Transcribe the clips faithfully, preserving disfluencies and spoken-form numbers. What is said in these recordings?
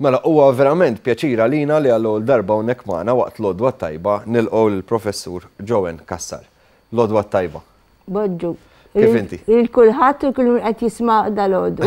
Mela, huwa verament pjaċira lina li għall-ewwel darba hawnhekk magħna waqt l-Għodwa t-Tajba nilqgħu l-Professur JoAnn Cassar. L-Għodwa t-Tajba. Boġġu. Kif inti? Il-kulħadd u kull qed jisma' dal-għodu.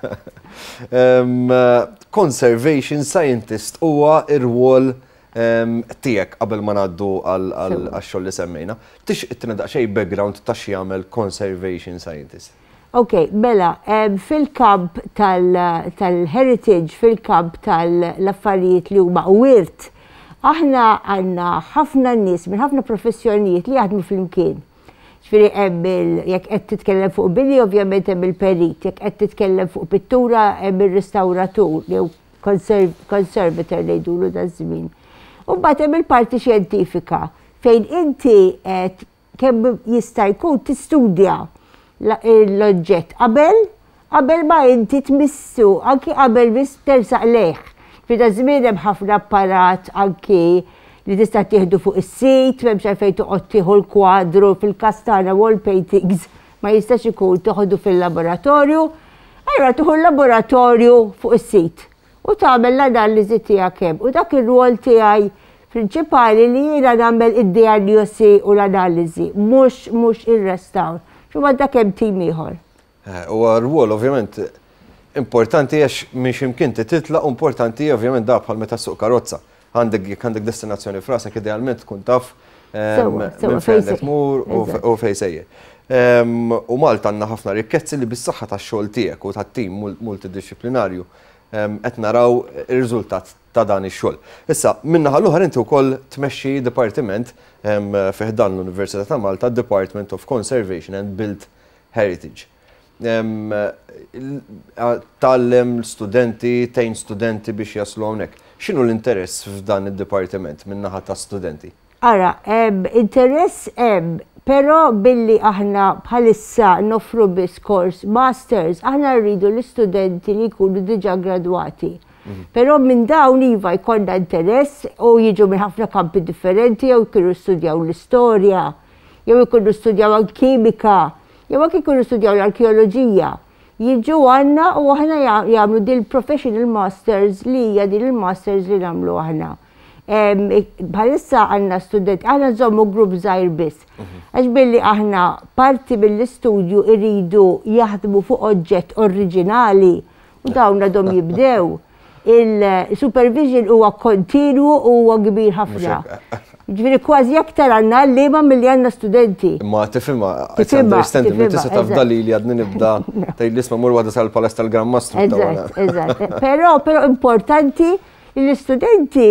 Conservation scientist huwa r-rwol tiegħek qabel ma ngħaddu għax-xogħol li semmejna. Tixtieq tina daqsxejn background ta' x'jagħmel conservation scientist. Ok, bella, fil-kamp tal-heritage, fil-kamp tal-affarijiet li huma wirt, aħna għandna ħafna nies minn ħafna professjonijiet li jaħdmu fl-imkien. Ġifieri hemm jekk qed titkellem fuq bini, ovvjament hemm il-perit, jekk qed titkellem fuq pittura hemm ir-restawratur jew conservator li jdulu daż-żmien. U mbagħad hemm il-parti xjentifika fejn inti kemm jista' jkun tistudja l-oġġett qabel, qabel ma inti tmissu, anki qabel biss tersaq leħ. Fida żmien hemm ħafna apparat anki li tista' tieħdu fuq is-sit, m'hemmx għalfejn toqgħod tieħu l-kwadru fil-kastana wall paintings ma jistax ikun toħdu fil-laboratorju, allura tieħu l-laboratorju fuq is-sit u tagħmel l-analiżi tiegħek hemm. U dak ir-rwol tiegħi prinċipali li jiena nagħmel id-diagnosi u l-analiżi, mhux mhux ir-restawr. Xumma dak hemm tim ieħor. Huwa rwol ovvjament importanti għax minn x'imkien titlaq importanti ovvjament da bħal meta suq karozza. Għandek jekk għandek destinazzjoni f'rasek idealment tkun taf minn fejn qed tmur u fejn sejjer. U Malta għandna ħafna rikkezzi li bis-saħħa tax-xogħol tiegħek u tat-tim multidisciplinarju qed naraw ir-riżultat ta' dan ix-xogħol. Issa min-naħa l-oħra inti wkoll tmexxi dipartiment fih dan l-Università ta' Malta, Department of Conservation and Built Heritage. Tallem studenti, tejn studenti biex jaslu hawnhekk. X'inhu l-interess f'dan id-dipartiment min-naħa ta' studenti? Ara, interess hemm, però billi aħna bħalissa nofru biss kors masters, aħna rridu l-istudenti li jkunu diġà gradwati. Però minn dawn iva jkollna interess u jiġu minn ħafna kampi differenti, jew jkunu studjaw l-istorja, jew jkunu studjaw l-kimika, jew anke jkunu studjaw l-arkeoloġija. Jiġu għandna u aħna jagħmlu din professional masters li hija din il-masters li nagħmlu aħna. Bħalissa għandna studenti, aħna nżommu grupp żgħir biss. Għax billi aħna parti mill-istudju irridu jaħdmu fuq oġġett oriġinali u dawn għadhom jibdew. Il-supervision huwa kontinwu u huwa kbir ħafna. Ġifieri kważi aktar għandna l-liema milli għandna studenti. Ma tifhimha, qed understand li tista' taf dali li għadni nibda tgħid isma' mur waħda sal-Palace tal-Grandmasters. Eżatt, eżatt. Però però importanti li l-istudenti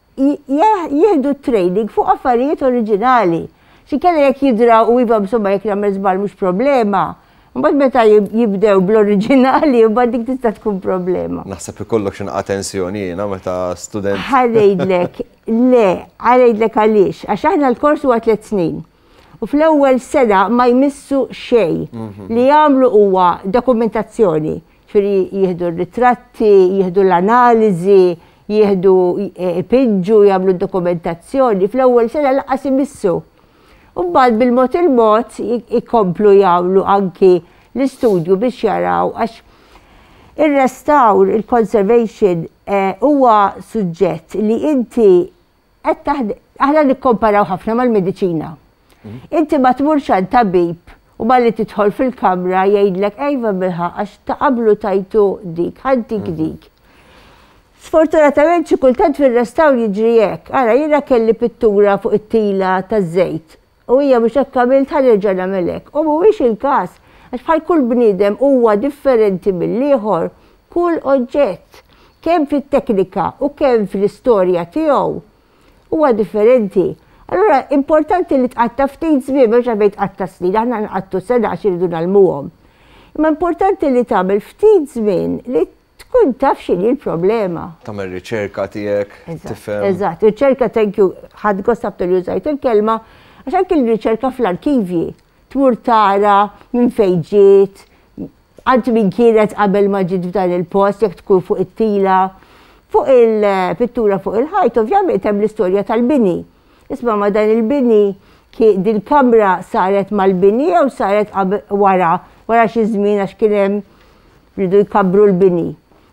jieħdu training fuq affarijiet oriġinali. Xi kellha jekk jidraw u iva insomma jekk nagħmel żball mhux problema. Mbagħad meta jibdew bl-oriġinali u mbagħad dik tista' tkun problema. Naħseb ikollok xi attenzjoni jiena meta student. Ħarejdlek, le, ħarejdlek għaliex, għax aħna l-kors huwa tliet snin. U fl-ewwel sena ma jmissu xejn li jagħmlu huwa dokumentazzjoni. Ġifieri jieħdu r-ritratti, jieħdu l-analiżi, jieħdu ipiġġu, jagħmlu dokumentazzjoni. Fl-ewwel sena laqas imissu. U mbagħad bil-mod il-mod ikomplu jagħmlu anki l-istudju biex jaraw għax ir-restawr, il-conservation huwa suġġett li inti qed taħdem aħna nikkomparaw ħafna mal-mediċina. Inti ma tmurx għand tabib u malli tidħol fil-kamra jgħidlek ejva bilħaq għax taqablu tajtu dik, ħaddik dik. Sfortunatament xi kultant fir-restawr jiġri hekk. Ara jiena kelli pittura fuq it-tila taż-żejt. U hija biex hekk għamilt ħanerġa' nagħmel hekk. U mhuwiex il-każ, għax bħal kull bniedem huwa differenti mill-ieħor, kull oġġett, kemm fit-teknika u kemm fl-istorja tiegħu huwa differenti. Allura importanti li tqatta ftit żmien biex għalfejn tqatta snin, aħna nqattu sena għax iridu nagħlmuhom. Imma importanti li tagħmel ftit żmien li tkun taf x'inhi l-problema. Tagħmel riċerka tiegħek, tifhem. Eżatt, riċerka thank you, ħadd gost after użajt il-kelma. Għax anke l-riċerka fl-arkivji, tmur tara minn fejn ġiet, għand min kienet qabel ma ġiet f'dan il-post, jekk tkun fuq it-tila, fuq il-pittura fuq il-ħajt, ovvjament hemm l-istorja tal-bini. Isma' ma dan il-bini, din kamra saret mal-bini jew saret wara, wara xi żmien għax kien hemm ridu jkabbru l-bini.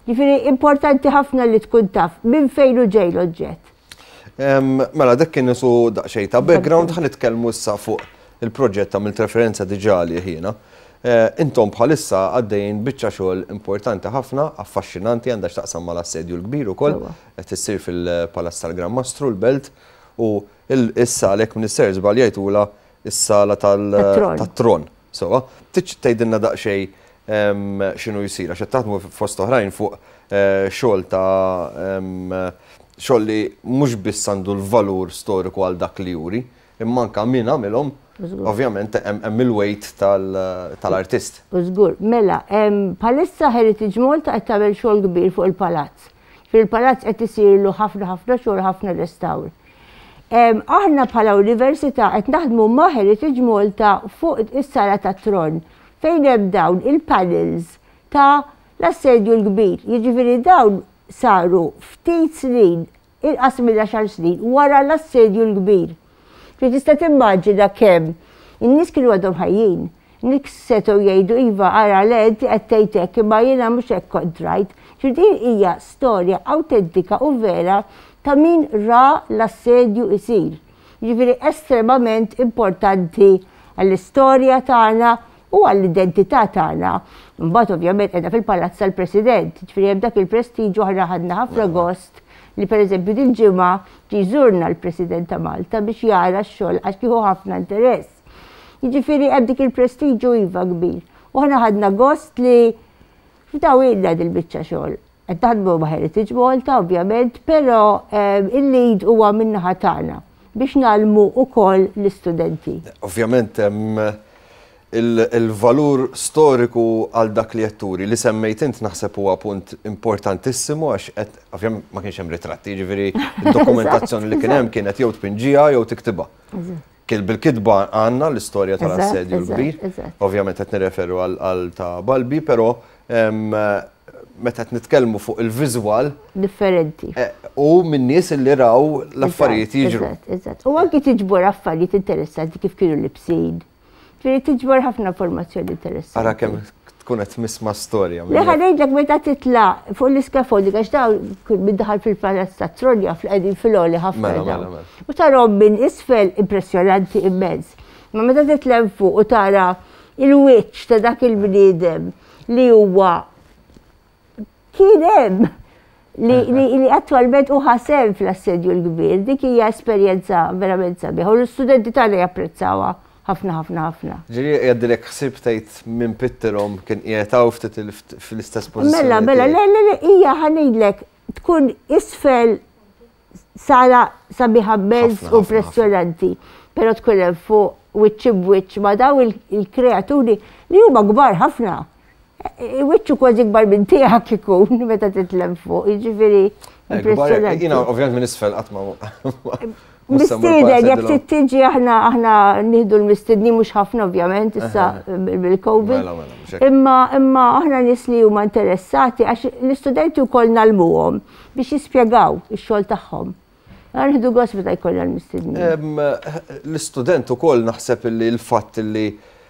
Ġifieri importanti ħafna li tkun taf minn fejn hu ġej l-oġġett. Mela dak kien nisu daqsxejn ta' background ħan nitkellmu issa fuq il-proġett għamilt referenza diġà li ħina. Intom bħalissa għaddejjin biċċa xogħol importanti ħafna, affaxxinanti għandha x'taqsam mal-assedju l-kbir ukoll qed issir fil-Palazz tal-Grandmastru l-Belt u issa lek Minister żbal jgħidula is-sala tat-Tron. Sewa, tiġ tgħidilna daqsxejn x'inhu jsir għax qed taħdmu fost oħrajn fuq xogħol ta' xogħol li mhux biss għandu l-valur storiku għal dak li juri, imma anke min għamilhom ovvjament hemm il-weight tal-artist. U żgur, mela, bħalissa Heritage Malta qed tagħmel xogħol kbir fuq il-palazz. Fil-palazz qed isirlu ħafna ħafna xogħol ħafna restawr. Aħna bħala università qed naħdmu ma' Heritage Malta fuq is-sala tat-Tron fejn hemm dawn il-panels ta' l-assedju l-kbir. Jiġifieri dawn saru ftit snin, inqas minn għaxar snin, wara l-assedju l-kbir. Fi tista' timmaġina kemm in-nies kienu għadhom ħajjin. Nik setgħu jgħidu iva ara le inti qed tgħidlek imma jiena mhux hekk kont rajt. Din hija storja awtentika u vera ta' min ra l-assedju isir. Jiġifieri estremament importanti għall-istorja tagħna u għall-identità tagħna. Mbagħad ovvjament qiegħda fil-Palazz tal-President, ġifieri hemm dak il-prestiġu aħna ħadna ħafna gost li pereżempju din ġimgħa ġie jżurna l-President ta' Malta biex jara x-xogħol għax kieku ħafna interess. Jiġifieri hemm dik il-prestiġu iva kbir. U aħna ħadna gost li f'daw ilna dil-biċċa xogħol. Qed taħdmu ma' Heritage Malta ovvjament, però il-lead huwa min-naħa tagħna biex nagħlmu wkoll l-istudenti. Ovvjament il-valur storiku għal dak li jetturi li semmejt int naħseb huwa punt importantissimu għax qed ovvjament ma kienx hemm ritratti, ġifieri id-dokumentazzjoni li kien hemm kienet jew tpinġija jew tiktibha. Bil-kitba għandna l-istorja tal-assedju l-kbir, ovvjament qed nirreferu għal ta' Balbi, però meta qed nitkellmu fuq il-viżwal differenti. U minn nies li raw l-affarijiet jiġru. Eżatt. U anke tiġbor affarijiet interessanti kif kienu libsin. Ġifieri tiġbor ħafna informazzjoni interessanti. Ara kemm tkun qed misma' storja. Li ħanejdlek meta titla' fuq l-iskaffoldi għax dawn middaħal fil-Palazz tat-Tron jaf li qegħdin fil-għoli ħafna dawn. U tarahom minn isfel impressjonanti immens. Ma meta titlem fuq u tara il-wiċċ ta' dak il-bniedem li huwa kien hemm li attwalment u ħasem fl-assedju l-kbir, dik hija esperjenza verament sabiħa u l-istudenti tagħna japprezzawha ħafna ħafna ħafna. Ġiri jgħaddilek ħsib tgħid minn pitterhom kien qiegħtaw ftit fl-istess pożizzjoni. Mela, mela, le le le hija ħanejdlek tkun isfel sala sabiħa mezz u impressjonanti, però tkun hemm fuq wiċċ b'wiċċ ma' daw il-kreaturi li huma kbar ħafna. Wiċċu kważi kbar minn tiegħek ikun meta titlem fuq, jiġifieri impressjonanti. Jiena ovvjament minn isfel qatt ma Mistieden, jekk tiġi aħna aħna nieħdu l-mistedni mhux ħafna ovvjament issa bil-Covid. Imma imma aħna nies li huma interessati għax l-istudenti wkoll nagħlmuhom biex jispjegaw ix-xogħol tagħhom. Nieħdu gost meta jkollna l-mistedni. L-istudent ukoll naħseb li l-fatt li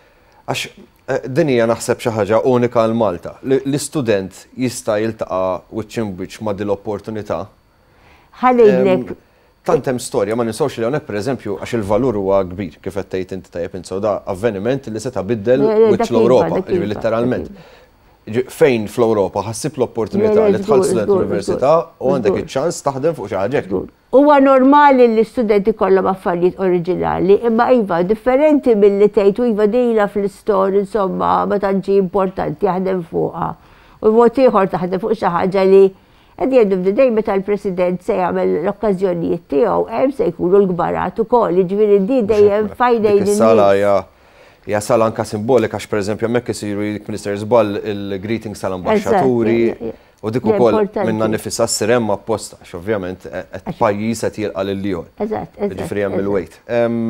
għax din hija naħseb xi ħaġa unika għal Malta. L-istudent jista' jiltaqa' wiċċ imbiċċ ma' din l-opportunità. Ħalejlek Tant hemm storja ma ninsawx li hawnhekk pereżempju għax il-valur huwa kbir kif qed tgħid inti tajjeb insew da avveniment li seta' biddel wiċċ l-Ewropa, litteralment. Fejn fl-Ewropa ħassib l-opportunità li tħallsu l-università u għandek iċ-ċans taħdem fuq xi ħaġa hekk. Huwa normali li l-istudenti kollhom affarijiet oriġinali, imma iva differenti milli tgħid u iva dejla fl-istorja insomma ma tantx importanti jaħdem fuqha. U mod ieħor taħdem fuq xi ħaġa li At the end of the day, meta l-President se jagħmel l-okkażjonijiet tiegħu, hemm se jkunu l-kbarat ukoll, jiġifieri di dejjem fajdejn in-nies. Is-sala hija sala anke simbolika għax pereżempju hemmhekk isiru Minister żball il-greetings tal-ambaxxaturi u dik ukoll minna nifisha s-sirem apposta għax ovvjament qed pajjiż qed jilqa' lil ieħor. Eżatt, eżatt. Jiġifieri hemm il-wejt.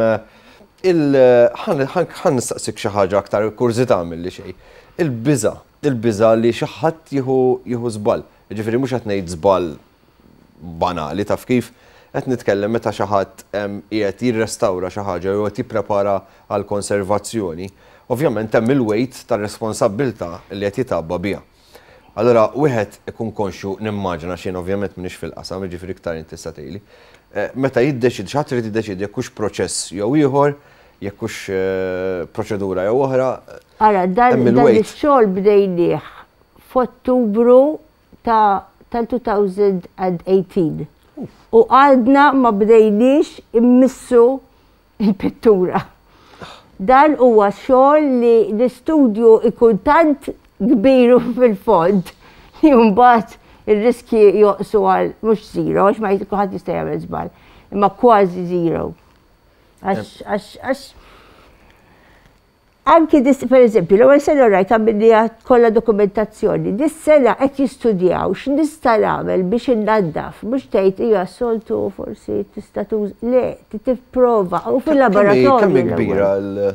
Ħan nistaqsik xi ħaġa aktar kurżità milli xejn. Il-biża', il-biża' li xi ħadd jieħu żball. Ġifiri mhux qed ngħid żball banali taf kif qed nitkellem meta xi ħadd qiegħed jirrestawra xi ħaġa jew qed jipprepara għal konservazzjoni. Ovvjament hemm il-weight tar-responsabbiltà li qed jitabba biha. Allora, wieħed ikun konxu nimmaġina xejn ovvjament m'iniex fil-qasam, jiġifieri iktar inti tista' tgħidli. Meta jiddeċidi x'ħadd irid jiddeċidi jekk hux proċess jew ieħor, jekk hux proċedura jew oħra. Ara, dan ix-xogħol bdejnieh f'Ottubru tal-two thousand eighteen. U għadna ma bdejniex immissu il-pittura. Dan huwa xogħol li l-istudju ikun tant kbiru fil-fond li mbagħad ir-riski joqsu għal mhux zero, għax ma kulħadd jista' jagħmel żball, imma kważi zero. Għax għax għax anki dis pereżempju l-ewwel sena rajt għamilniha kollha dokumentazzjoni. Dis-sena qed jistudjaw x'nista' nagħmel biex innaddaf, mhux tgħid hija soltu forsi tista' tuż le, tipprova u fil-laboratorju. Kemm kbira l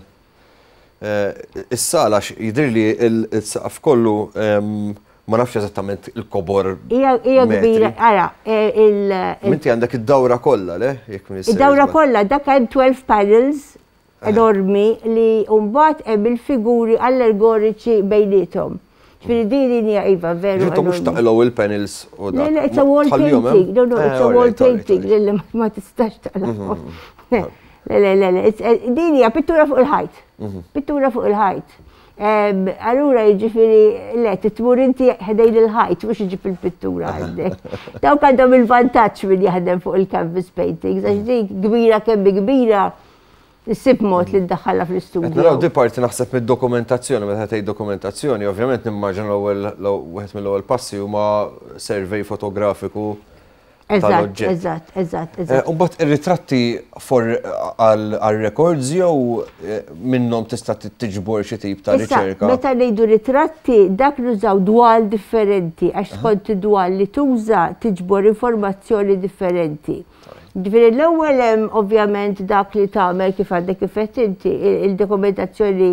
is-sala jidhirli l-saqaf kollu ma nafx eżattament il-kobor. Hija kbira, ara, il Inti għandek id-dawra kollha, le? Id-dawra kollha, dak hemm twelve panels enormi li mbagħad hemm il-figuri allegoriċi bejniethom. Ġifieri din hija iva veru. Ġifieri mhux taqilgħu il-panels u dak. Le, it's a wall painting. No, no, it's a wall painting li ma tistax taqilgħu. Le, le, le, le, din hija pittura fuq il-ħajt. Pittura fuq il-ħajt. Allura jiġifieri le titmur inti ħdejn il-ħajt mhux iġib il-pittura għandek. Dawk għandhom il-vantaġġ min jaħdem fuq il-canvas paintings, għax dik kbira kemm kbira issib mod li ddaħħalha fl-istudju. Naraw di parti naħseb mid-dokumentazzjoni, meta tgħid dokumentazzjoni, ovvjament nimmaġina l-ewwel wieħed mill-ewwel passi huma survey fotografiku. Eżatt, eżatt, eżatt, eżatt. U mbagħad ir-ritratti għal-records jew minnhom tista' tiġbor xi tip ta' riċerka? Meta ngħidu ritratti dak nużaw dwal differenti għax skont id-dwal li tuża tiġbor informazzjoni differenti. Ġifieri l-ewwel hemm ovvjament dak li tagħmel kif għandek kif qed inti il-dokumentazzjoni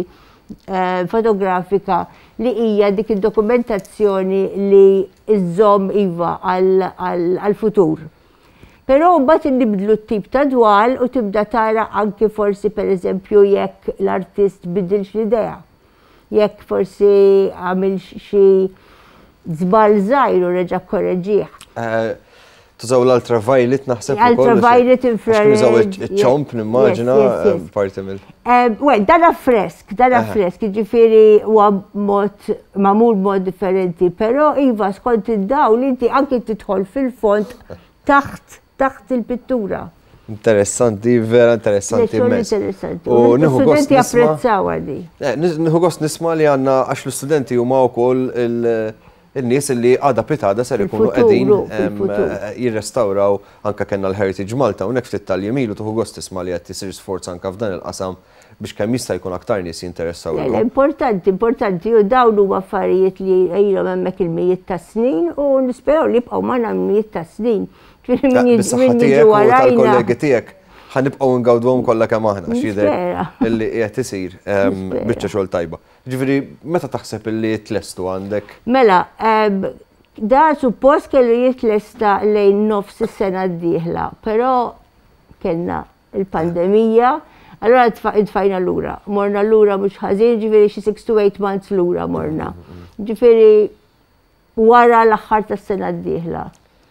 fotografika li hija dik id-dokumentazzjoni li iżżomm iva għall-futur. Però mbagħad nibdlu t-tip ta' dwal u tibda tara anke forsi pereżempju jekk l-artist bidilx l-idea. Jekk forsi għamil xi żball żgħir u reġa' korreġih. Tużaw l-ultraviolet naħseb ukoll. Ultraviolet infrared. Tużaw iċ-ċomp nimmaġina parti mill. Well, dana fresk, dana fresk, jiġifieri huwa mod magħmul mod differenti, però iva skont id-dawl inti anke tidħol fil-fond taħt taħt il-pittura. Interessanti, vera interessanti immens. U nieħu gost japprezzaw għadi. Nieħu gost nisma' li għandna għax l-istudenti huma wkoll il-nies li għada pitada ser ikunu qegħdin jirrestawraw anke kellna l-Heritage Malta u hekk ftit tal-jemilu tuħu gost tisma' li qed isir sforz anke f'dan il-qasam biex kemm jista' jkun aktar nies jinteressaw. Importanti, importanti u dawn huma affarijiet li ilhom hemmhekk il-mijiet ta' snin u nisperaw li jibqgħu magħna mijiet ta' snin. Bis-saħħa tiegħek u tal-kollegi tiegħek ħanibqgħu ngawdwhom kollha kemm aħna x'jidher illi qed isir biċċa xogħol tajba. Ġifieri meta taħseb illi tlestu għandek? Mela, da suppost kellu jitlesta lejn nofs is-sena d-dieħla, però kellna il-pandemija, allura tfajna lura. Morna lura mhux ħażin, ġifieri xi six to eight months lura morna. Ġifieri wara l-aħħar tas-sena d-dieħla.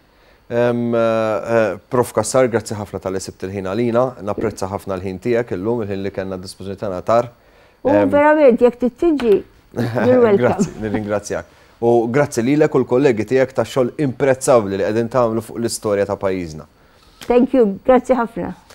Prof Cassar, grazzi ħafna tal-li sibt il-ħin għalina, napprezza ħafna l-ħin tiegħek illum, il-ħin li kellna d-dispożizzjoni tagħna tar. U verament, jekk tittiġi, Grazzi, nirringrazzjak. U grazzi lilek u l-kollegi tiegħek tax-xogħol imprezzabbli li qegħdin tagħmlu fuq l-istorja ta' pajjiżna. Thank you, grazzi ħafna.